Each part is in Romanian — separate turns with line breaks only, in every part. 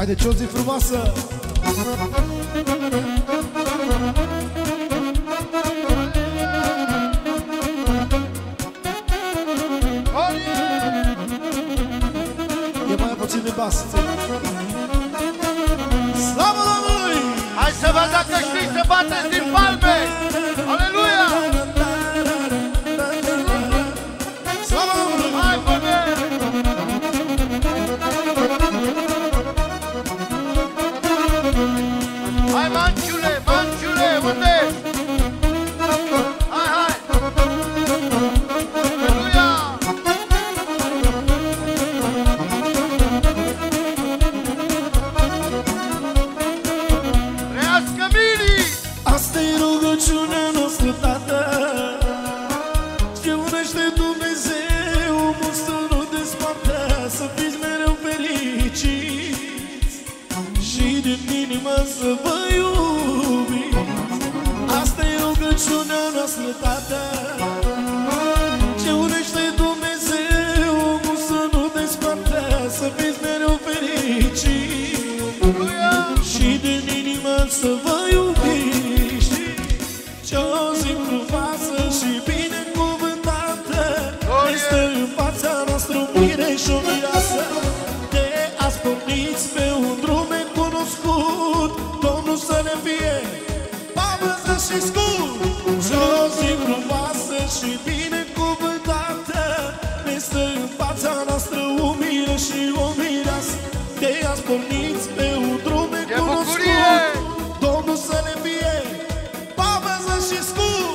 Haide, ce o zi frumoasă! E mai puțin de bas. Slavă Domnului!
Hai să văd dacă știi să bateți din palme! Aleluia!
Slavă Domnului!
Hai, băbe! Hai, manciule, manciule, unde ești? Hai, hai! Aleluia! Trăiască Miri!
Asta-i rugăciunea noastră, Tată, ce unește Dumnezeu, omul să nu despartă, să fiți mereu fericiți și din inimă să vă iubiți. Asta-i rugăciunea noastră, Tată, ce unește Dumnezeu, omul să nu despartă, să fiți mereu fericiți și din inimă să vă iubiți. Ce-o zi frumoasă și binecuvântată este în fața noastră umire și o mireasă. Te ați porniți pe un drum necunoscut, Domnul să ne fie pavăză și scut. Ce-o zi frumoasă și binecuvântată este în fața noastră umire și o mireasă. Te ați porniți pe un drum necunoscut, Domnul să ne fie pavăză și scut.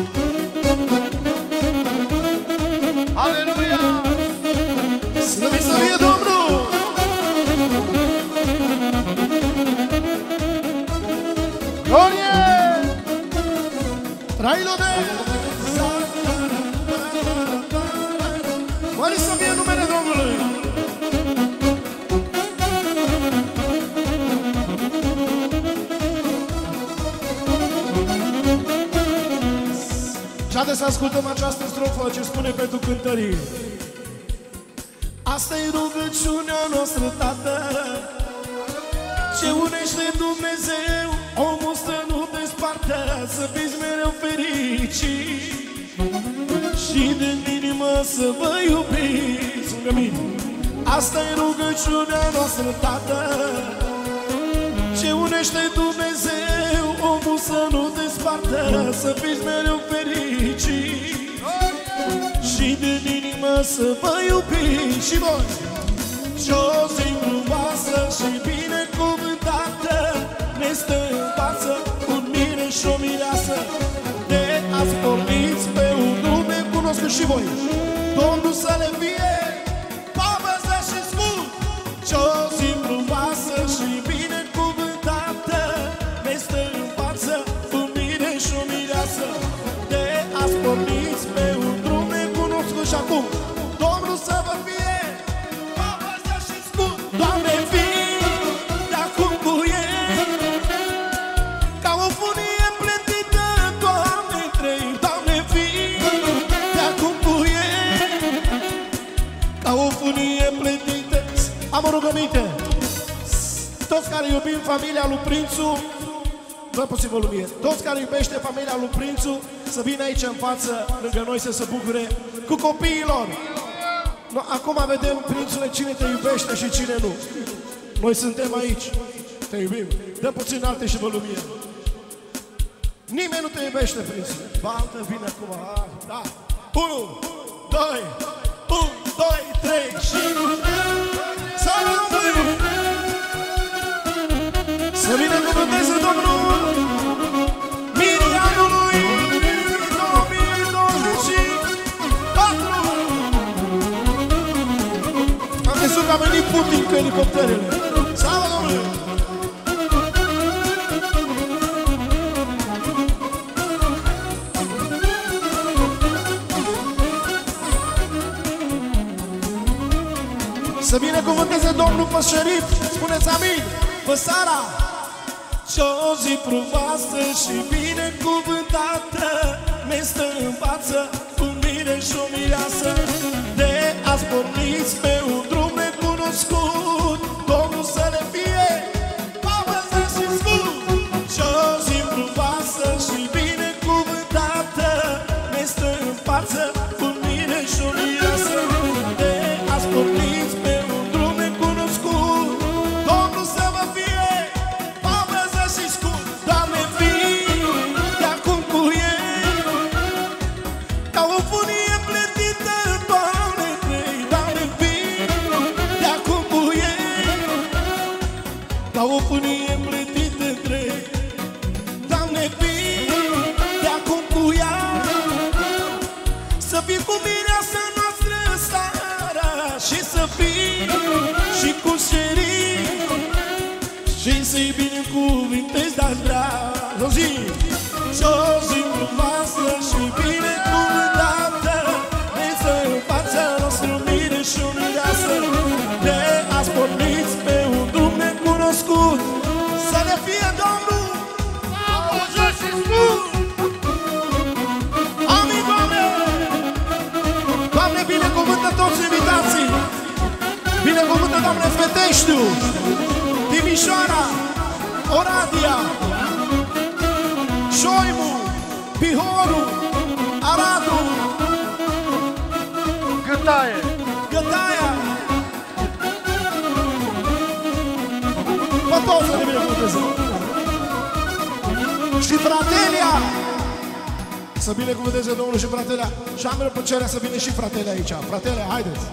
Aleluia!
Slăvit să fie Domnul!
Glorie!
Trailo de! Mări să fie numele Domnului! Și haideți să ascultăm această strofă ce spune pentru cântărie. Asta-i rugăciunea noastră, Tată, ce unește Dumnezeu, omul să nu despartă, să fiți mereu fericiți și din inimă să vă iubiți. Lângă mine. Asta-i rugăciunea noastră, Tată, ce unește Dumnezeu, omul să nu despartă, să fiți mereu fericiți și din inimă să vă iubiți. Și voi, ce-o zi frumoasă și binecuvântată ne stă în față, un mire și o mireasă. Te ați porniți pe un drum necunoscut și voi, Domnul să le fie pavăză și scut. Ce-o zi frumoasă și binecuvântată ne stă în față, un mire și o mireasă. Te ați porniți pe un drum necunoscut și acum Domnul să vă fie pavăză și scut. Doamne, vii de acum cu el ca o funie plătită, Doamne, trei. Doamne, vii de acum cu el ca o funie plătită. Am o rugăminte. Toți care iubim familia lui Prințu, vă puțin volumie. Toți care iubește familia lui Prințu să vină aici în față, lângă noi, să se bucure cu copiilor. Acum vedem, Prințule, cine te iubește și cine nu. Noi suntem aici. Te iubim. Dă puțin alte și volumie. Nimeni nu te iubește, Prințule. Baltă, vine acum. Da. 1, 2, 1, 2, 3 și... Salut! Să binecuvânteze Domnul Mirii anului 2024. Am crezut că a venit Putin cu elicopterele. Slavă Domnului! Să binecuvânteze Domnul pe șerif. Spuneți amin! Pe Sara! Ce-o zi frumoasă și binecuvântată ne stă în față, un mire și o mireasă. De azi porniți pe un drum necunoscut, Domnul să le fie ca o pânie împletită între. Doamne, vii de acum cu ea, să fii cu mireasa noastră seara, și să fii și cu șerii, și să-i binecuvintezi de-a dragă. Și o zi frumoasă și binecuvântată, ne să în fața noastră mire și o mireasă. De azi porniți pe un drum necunoscut, să ne fie Domnul auzit și spus. Amin, Doamne! Doamne, binecuvântă toți invitații! Binecuvântă, Doamne, Feteștiu, Timișoara, Oradea, Șoimu, Bihorul, Aradul, Gătaia. Pe toți să ne binecuvânteze. Și Fratelia, să binecuvânteze Domnul și Fratelia. Și am plăcerea să vină și Fratelia aici. Fratelia, haideți!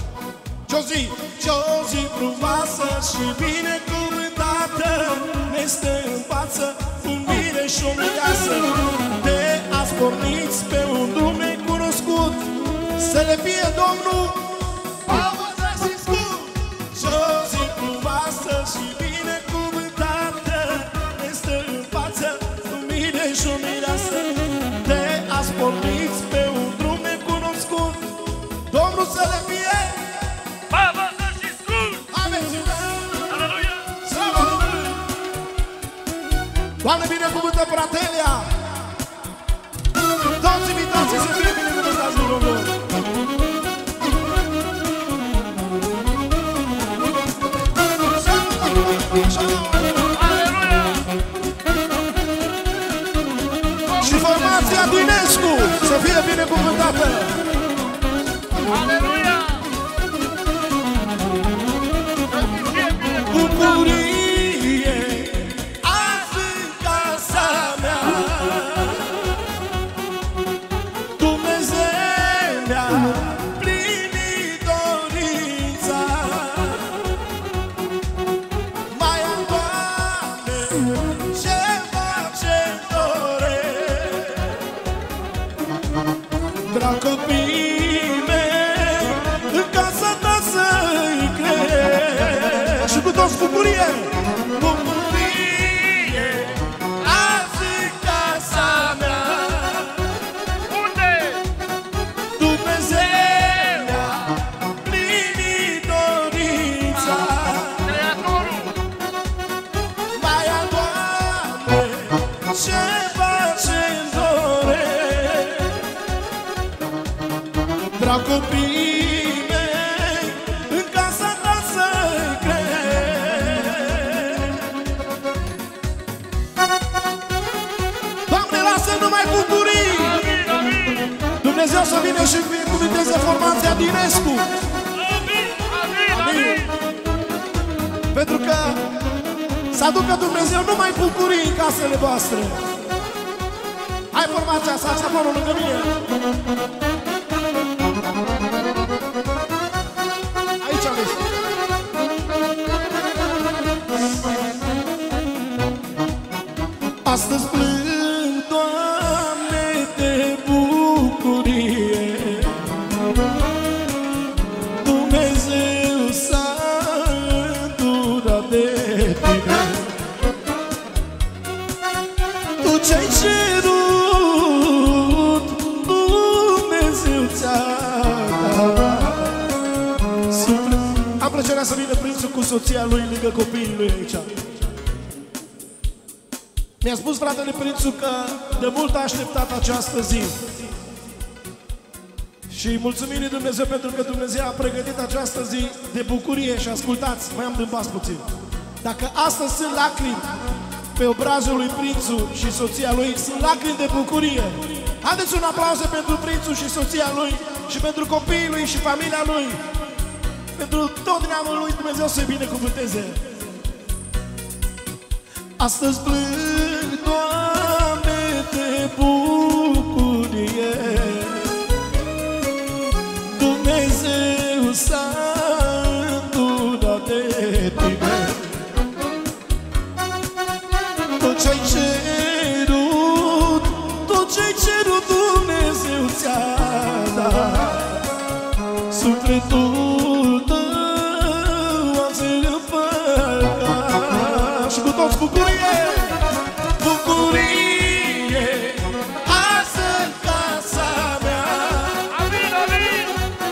Ce-o zi frumoasă și binecuvântată, ne stă în față un mire și o mireasă. De azi porniți pe un drum necunoscut, să le fie Domnul auzit și scurt. Ce-o zi frumoasă și binecuvântată, ne stă în față un mire și o mireasă. De azi porniți pe un drum necunoscut, Domnul să le fie. Doamne, binecuvântă Fratelia! Toți invitații să fie binecuvântați de Domnul! Aleluia! Și formația Duinescu să fie binecuvântată! Aleluia! Bucurie! Copiii mei, în casa ta să-i crești. Și cu toți bucurie! Bucurie, azi în casa mea. Unde? Dumnezeu mi-a plinit dorința. Creatorul! Mai a, Doamne, ceva ce-mi doresc. Drag copiii mei, în casa ta să-i crești. Doamne, lasă numai bucurii! Dumnezeu să vină și binecuvânteze formația Dinescu. Amin! Pentru că să aducă Dumnezeu numai bucurii în casele voastre. Hai formația, saxofonul lângă mine. Aici am văzut. Astăzi plâng, Doamne, de bucurie. Dumnezeu s-a îndurat de tine. Tu ce-ai cerut, Dumnezeu ți-a dat. Am plăcerea să vină prințul cu soția lui lângă copiii lui aici. Mi-a spus fratele prințul că de mult a așteptat această zi. Și mulțumim lui Dumnezeu pentru că Dumnezeu a pregătit această zi de bucurie. Și ascultați, mai am dâmbați puțin. Dacă astăzi sunt lacrimi pe obrazul lui prințul și soția lui, sunt lacrimi de bucurie. Haideți un aplauz pentru prințul și soția lui și pentru copiii lui și familia lui. Pentru tot neamul lui, Dumnezeu să-i binecuvânteze. Astăzi plâng, Doamne, de bucurie. Dumnezeu s-a îndurat de tine. bucurie, bucurie, azi în casa mea.
Amin, amin.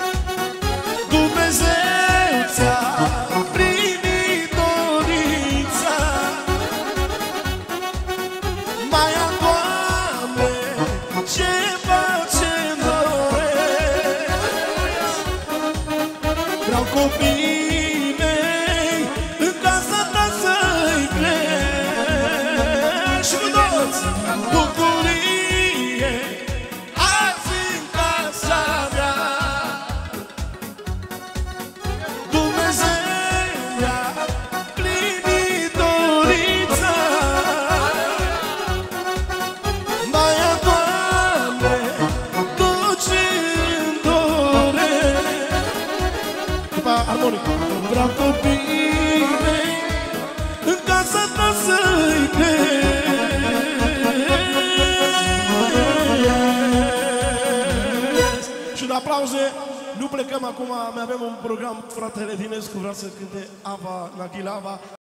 Dumnezeu ți-a primit dorința. Mai am, Doamne, ceva ce-mi doresc. Vreau copiii mei în casa ta să-i crești. Și cu toți, bucurie, azi în casa mea. Dumnezeu mi-a plinit dorința. Mai am, Doamne, tot ce-mi doresc. După armonic. Vreau copiii mei în casa ta să-i cresc. Și de aplauze. Nu plecăm acum, mai avem un program, fratele Dinescu vrea să cânte Ava Naghilava.